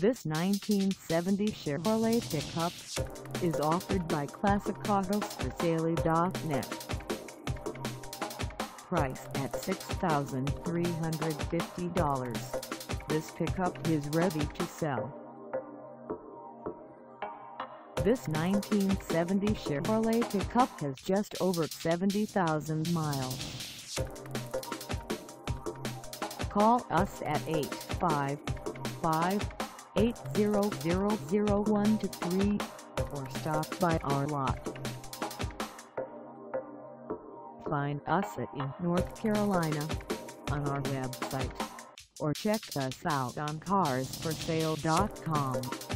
This 1970 Chevrolet pickup is offered by ClassicAutosForSale.net. Price at $6,350. This pickup is ready to sell. This 1970 Chevrolet pickup has just over 70,000 miles. Call us at 855-800-0123 or stop by our lot. Find us in North Carolina on our website or check us out on CarsForSale.com.